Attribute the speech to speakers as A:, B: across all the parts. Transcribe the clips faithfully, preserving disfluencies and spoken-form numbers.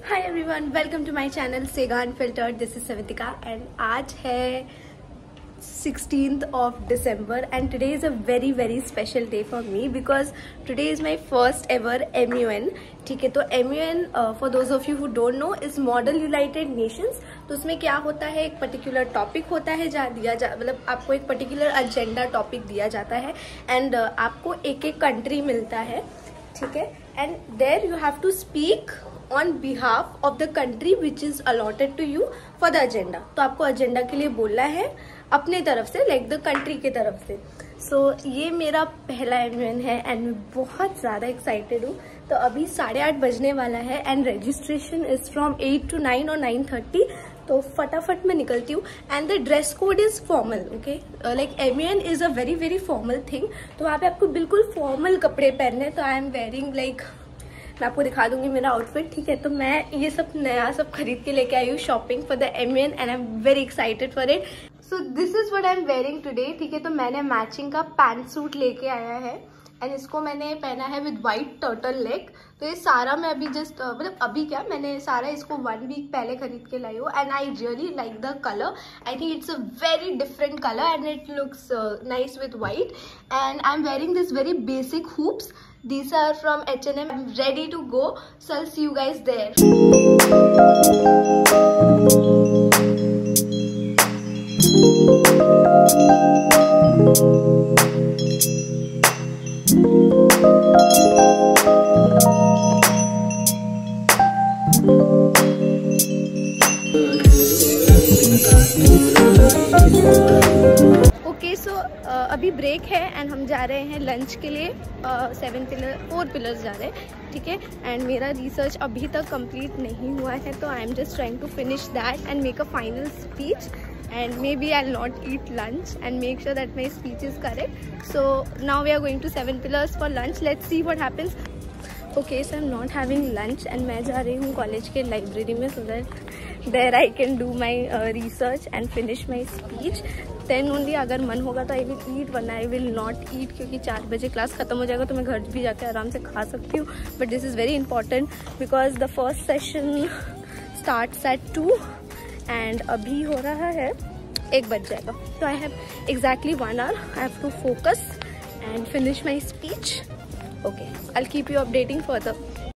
A: Hi everyone, welcome to my channel Sega unfiltered. This is Savitika and आज है sixteenth of December and today is a very very special day for me because today is my first ever M U N. ठीक है, तो M U N for those of you who don't know is model United Nations. तो उसमें क्या होता है, एक particular topic होता है जहाँ दिया जा मतलब आपको एक पर्टिकुलर एजेंडा टॉपिक दिया जाता है एंड uh, आपको एक एक कंट्री मिलता है। ठीक है, and there you have to speak on behalf of the country which is allotted to you for the agenda. तो आपको एजेंडा के लिए बोलना है अपने तरफ से, लाइक द कंट्री के तरफ से। सो so, ये मेरा पहला एम यू एन है एंड मैं बहुत ज़्यादा एक्साइटेड हूँ। तो अभी साढ़े आठ बजने वाला है and registration is from eight to nine और नाइन थर्टी। तो फटाफट मैं निकलती हूँ and the dress code is formal. Okay, like M U N is a very very formal thing. तो वहाँ पे आपको बिल्कुल फॉर्मल कपड़े पहनने। तो आई एम वेयरिंग लाइक मैं आपको दिखा दूंगी मेरा आउटफिट। ठीक है, तो मैं ये सब नया सब खरीद के लेके आई हूँ shopping for the M U N and I am very excited for it. So this is what I am wearing today. ठीक है, तो मैंने मैचिंग का पैंट सूट लेके आया है एंड इसको मैंने पहना है विद वाइट टर्टल लेग। तो ये सारा मैं अभी जस्ट मतलब अभी क्या मैंने सारा इसको वन वीक पहले खरीद के लाई हूँ and I really like the colour. I think it's a very different colour and it looks nice with white and I am wearing this very basic hoops. These are from H and M. I'm ready to go. So I'll see you guys there. Okay, so अभी break है and हम जा रहे हैं lunch के लिए। Seven pillar four pillars जा रहे हैं। ठीक है, एंड मेरा रिसर्च अभी तक कंप्लीट नहीं हुआ है तो I am just trying to finish that and make a final speech and maybe I'll not eat lunch and make sure that my speech is correct. So now we are going to seven pillars for lunch. Let's see what happens. Okay, so I'm not having lunch and मैं जा रही हूँ college के library में so that there I can do my uh, research and finish my speech. Then only अगर मन होगा तो I will eat, वरना I will not eat क्योंकि चार बजे क्लास खत्म हो जाएगा तो मैं घर भी जाके आराम से खा सकती हूँ। But this is very important because the first session starts at two and अभी हो रहा है एक बज जाएगा। तो I have exactly one hour. I have to focus and finish my speech. Okay, I'll keep you updating further.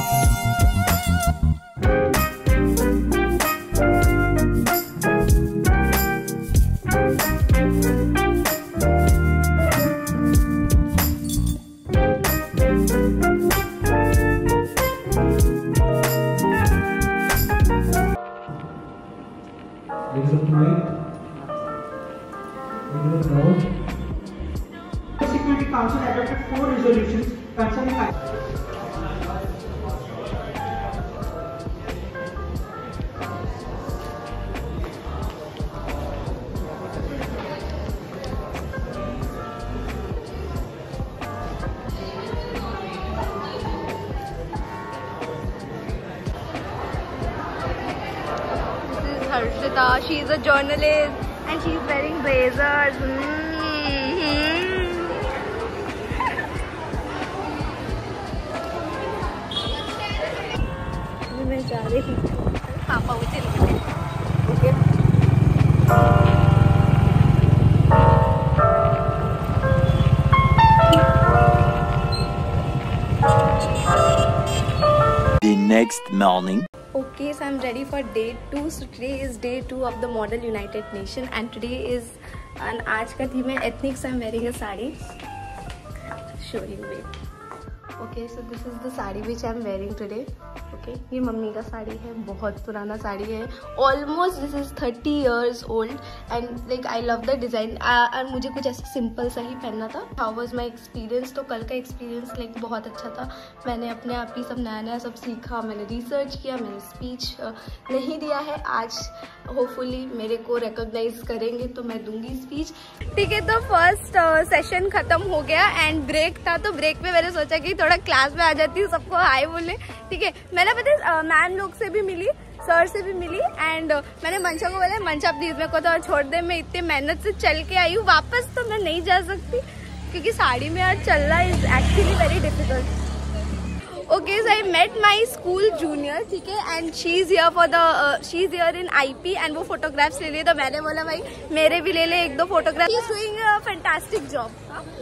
B: Ladies and gentlemen, ladies and gentlemen, the Security Council adopted four resolutions concerning
A: Harshita, she is a journalist and she is wearing blazers. Mm-hmm. मैं जा रही हूँ पापा मुझे लेने। Okay,
C: the next morning.
A: Okay, so I'm ready for day two. So today is day two of the Model United Nation and today is and आज का theme है ethnics. I'm wearing a sari. Show you wait. Okay, so this is the sari which I'm wearing today. Okay, ये मम्मी का साड़ी है, बहुत पुराना साड़ी है। Almost this is thirty years old and like I love the design. और मुझे कुछ ऐसा सिंपल सा ही पहनना था। How was my experience? तो कल का एक्सपीरियंस लाइक बहुत अच्छा था। मैंने अपने आप ही सब नया नया सब सीखा, मैंने रिसर्च किया, मैंने स्पीच नहीं दिया है। आज होपफुली मेरे को रिकॉग्नाइज करेंगे तो मैं दूंगी स्पीच। ठीक है, तो फर्स्ट सेशन uh, खत्म हो गया एंड ब्रेक था। तो ब्रेक में मैंने सोचा कि थोड़ा क्लास में आ जाती हूँ, सबको हाय बोले। ठीक है, मैंने पता है मैम लोग से भी मिली, सर से भी मिली एंड uh, मैंने मंशा को बोला मंशा प्लीज मेरे को तो छोड़ दे, मैं इतने मेहनत से चल के आई हूँ, वापस तो मैं नहीं जा सकती क्योंकि साड़ी में यार चलना is actually very difficult. Okay, so I met my school junior, ठीक है, and she is here for the uh, she is here in I P and वो photographs ले लिए, तो मैंने बोला भाई मेरे भी ले ले एक दो photographs. She is doing a fantastic job.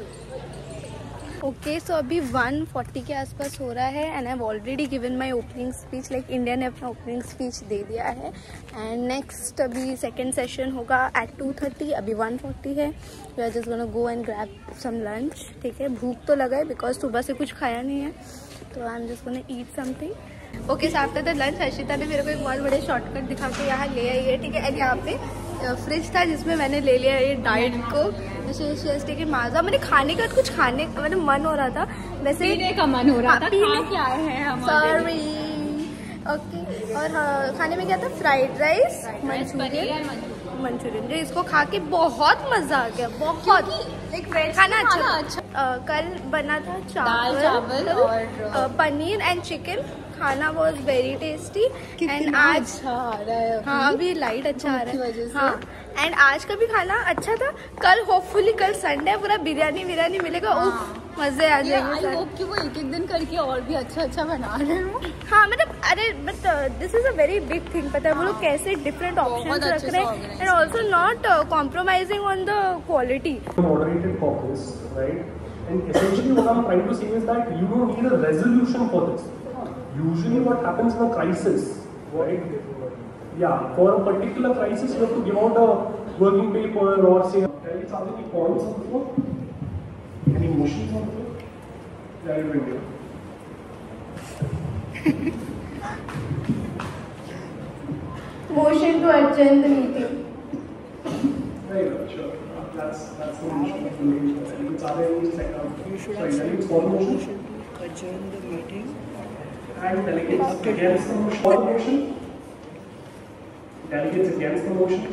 A: Okay okay, so so अभी वन फोर्टी के आसपास हो रहा है and I have already given my opening speech. Like India ने अपना ओपनिंग स्पीच दे दिया है एंड नेक्स्ट अभी सेकंड सेशन होगा एट टू थर्टी. अभी वन फोर्टी है. We are just gonna go and grab some lunch. ठीक है, भूख तो लगा है बिकॉज सुबह से कुछ खाया नहीं है, तो I am just gonna eat something. Okay, so after the lunch Harshita ने मेरे को एक बहुत बड़े शॉर्टकट दिखा के यहाँ ले आई है. ठीक है, एंड यहाँ पे फ्रिज था जिसमें मैंने ले लिया ये डाइट को टिकट माजा. मैंने खाने का कुछ खाने का मैंने मन हो रहा था, वैसे
D: पीने का मन हो रहा था.
A: पीने
D: क्या है हम
A: सॉरी. ओके, और हाँ, खाने में क्या था, फ्राइड राइस, मंचूरियन मंचूरियन जो इसको खा के बहुत मजा आ गया. बहुत लाइक खाना अच्छा अच्छा. uh, कल बना था चावल
D: चावल और
A: पनीर एंड चिकन. खाना वॉज वेरी टेस्टी एंड आज
D: अच्छा आ रहा है.
A: हाँ, अभी लाइट अच्छा आ रहा है. हाँ, एंड आज का भी खाना अच्छा था. कल होपफुली कल संडे पूरा बिरयानी बिरयानी मिलेगा. हाँ. उफ, मजे आ जाएंगे.
D: आई होप कि वो एक एक दिन करके और भी अच्छा अच्छा बना रहे हो.
A: हाँ, मतलब अरे but this is a very big thing. पता है वो लोग कैसे डिफरेंट ऑप्शंस रख रहे हैं and also not compromising on the quality.
E: Moderated caucus, right? And essentially what I'm trying to say is that you don't need a resolution for this. Usually what happens in a crisis, right? Yeah, for a particular crisis you have to give out a working paper or say, tell us any points on the floor? Any motions on the floor? Yeah, you will do.
A: Motion to adjourn the meeting.
E: Very good, sure. That's that's the motion of the meeting. If it's other any second, sorry, then it's one motion.
B: Adjourn the meeting.
E: And delegates against the motion. For the motion. Delegates against the motion.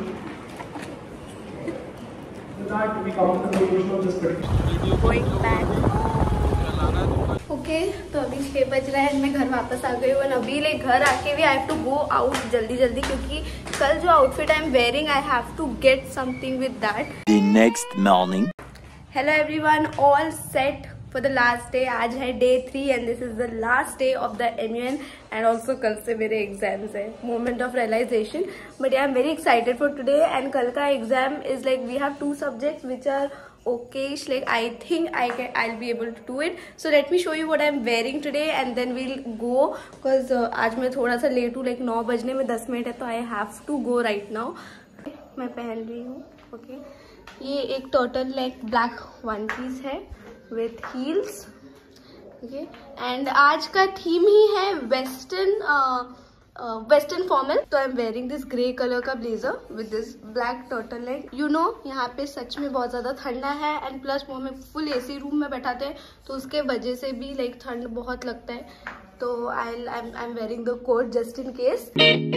E: With that, we come to the conclusion of this particular.
A: Going back. Okay okay, तो अभी छः बज रहा है, मैं घर वापस आ गई हूँ. अभी लाइक घर आके भी I have to go out जल्दी जल्दी, क्योंकि कल जो outfit I am wearing I have to get something with that.
C: The next morning.
A: Hello everyone, all set for the last day. आज है day three and this is the last day of the M U N and also कल से मेरे exams है. Moment of realisation, but I am very excited for today. And कल का exam is like we have two subjects which are okay, like I think I can I'll be able to do it. So let me show you what I'm wearing today and then we'll go, because uh, आज मैं थोड़ा सा late हूँ, like नौ बजने में दस minute है, तो I have to go right now. मैं पहन रही हूँ. Okay okay. ये एक turtleneck black one piece है विथ हील्स. ओके, एंड आज का थीम ही है वेस्टर्न वेस्टर्न फॉर्मल. तो I am wearing this grey colour का blazer with this black turtleneck. You know यहाँ पे सच में बहुत ज्यादा ठंडा है एंड प्लस वो हमें फुल एसी रूम में बैठाते हैं, तो उसके वजह से भी लाइक ठंड बहुत लगता है. तो I I am wearing the coat just in case.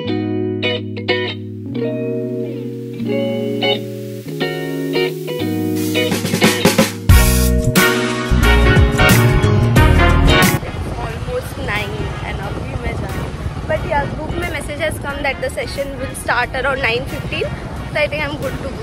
A: But yeah, group में message has come that the session will start around nine fifteen. So I think I'm good to go.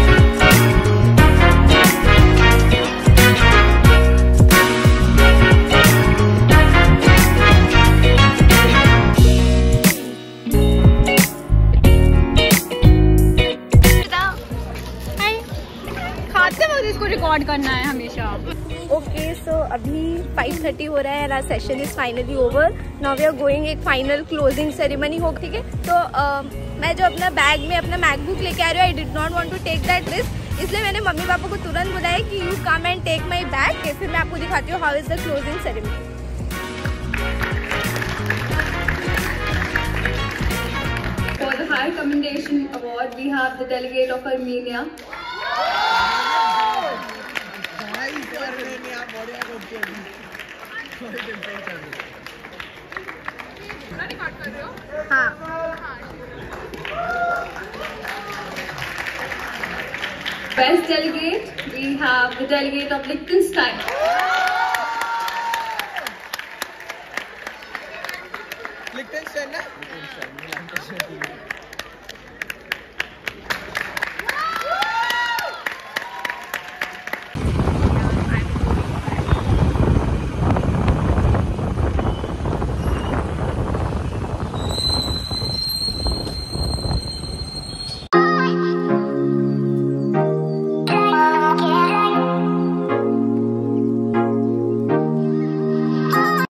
A: Hi.
D: खाते वक्त इसको record करना है हमेशा.
A: Okay, so अभी five thirty हो रहा है and session is finally over. Now we are going, एक फाइनल क्लोजिंग सेरेमनी हो. ठीक है, तो uh, मैं जो अपना बैग में अपना मैकबुक लेके आ रही हूँ, I did not want to take that risk, इसलिए मैंने मम्मी पापा को तुरंत बुलाया कि you come and take my bag. फिर मैं आपको दिखाती हूँ how is the closing ceremony.
D: For the High Commendation Award, we have the delegate of Armenia.
A: हाँ,
D: Best delegate, we have the delegate of Liechtenstein.
B: Liechtenstein, na?